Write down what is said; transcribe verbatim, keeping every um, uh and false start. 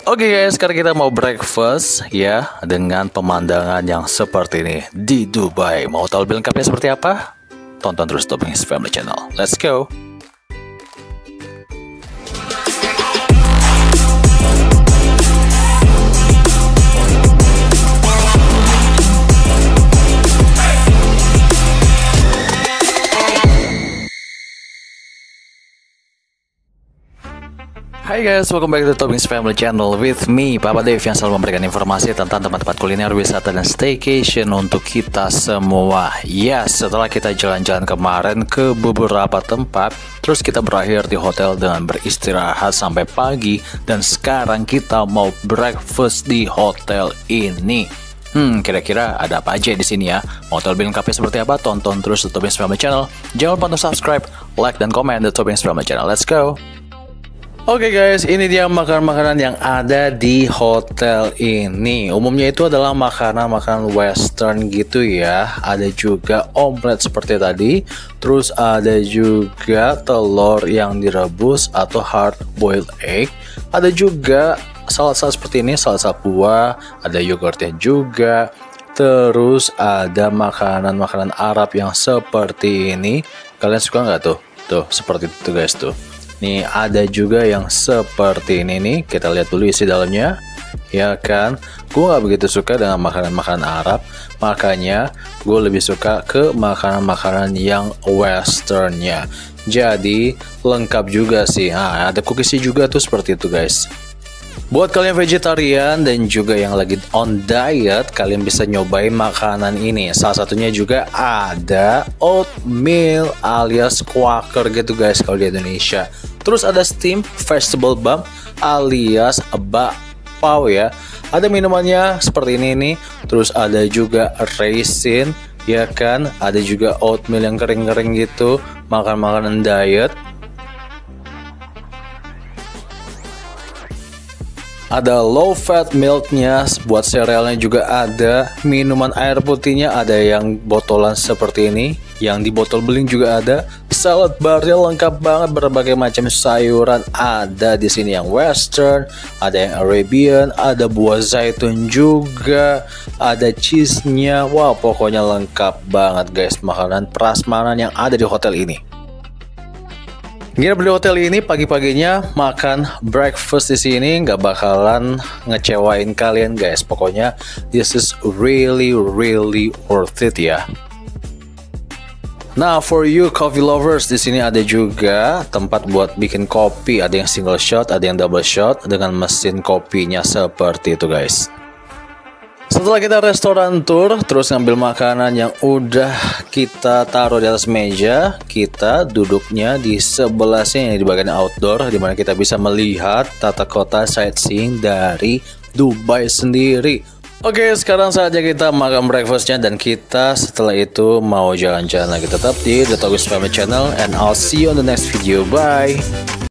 Oke guys, sekarang kita mau breakfast ya dengan pemandangan yang seperti ini di Dubai. Mau tahu lebih lengkapnya seperti apa? Tonton terus Toppings Family Channel. Let's go. Hai guys, welcome back to Toppings Family Channel with me, Papa Dave, yang selalu memberikan informasi tentang tempat-tempat kuliner, wisata, dan staycation untuk kita semua. Ya, setelah kita jalan-jalan kemarin ke beberapa tempat, terus kita berakhir di hotel dengan beristirahat sampai pagi, dan sekarang kita mau breakfast di hotel ini. Hmm, kira-kira ada apa aja di sini ya? Mau tahu lebih lengkapnya seperti apa? Tonton terus The Toppings Family Channel. Jangan lupa untuk subscribe, like, dan komen The Toppings Family Channel. Let's go! Oke okay guys, ini dia makanan-makanan yang ada di hotel ini. Umumnya itu adalah makanan-makanan western gitu ya. Ada juga omelet seperti tadi. Terus ada juga telur yang direbus atau hard boiled egg. Ada juga salad-salad seperti ini, salad buah. Ada yogurtnya juga. Terus ada makanan-makanan Arab yang seperti ini. Kalian suka nggak tuh? Tuh, seperti itu guys tuh. Nih ada juga yang seperti ini nih. Kita lihat dulu isi dalamnya. Ya kan, gue gak begitu suka dengan makanan-makanan Arab. Makanya gue lebih suka ke makanan-makanan yang westernnya. Jadi lengkap juga sih. Nah, ada cookiesnya juga tuh seperti itu guys. Buat kalian vegetarian dan juga yang lagi on diet, kalian bisa nyobain makanan ini. Salah satunya juga ada oatmeal alias quaker gitu guys kalau di Indonesia. Terus ada steam vegetable bump alias bakpao ya. Ada minumannya seperti ini nih. Terus ada juga raisin ya kan. Ada juga oatmeal yang kering-kering gitu. Makan makanan diet. Ada low fat milknya, buat cerealnya juga ada. Minuman air putihnya ada yang botolan seperti ini, yang di botol beling juga ada. Salad barnya lengkap banget, berbagai macam sayuran ada di sini, yang western, ada yang Arabian, ada buah zaitun juga, ada cheese-nya. Wow, pokoknya lengkap banget guys makanan prasmanan yang ada di hotel ini. Nginep di hotel ini pagi-paginya makan breakfast di sini nggak bakalan ngecewain kalian guys. Pokoknya this is really really worth it ya. Nah, for you coffee lovers, di sini ada juga tempat buat bikin kopi. Ada yang single shot, ada yang double shot dengan mesin kopinya seperti itu guys. Setelah kita restoran tour, terus ngambil makanan yang udah kita taruh di atas meja, kita duduknya di sebelah sini di bagian outdoor, di mana kita bisa melihat tata kota sightseeing dari Dubai sendiri. Oke, sekarang saatnya kita makan breakfastnya dan kita setelah itu mau jalan-jalan lagi. Tetap di The Toppings Family Channel and I'll see you on the next video. Bye!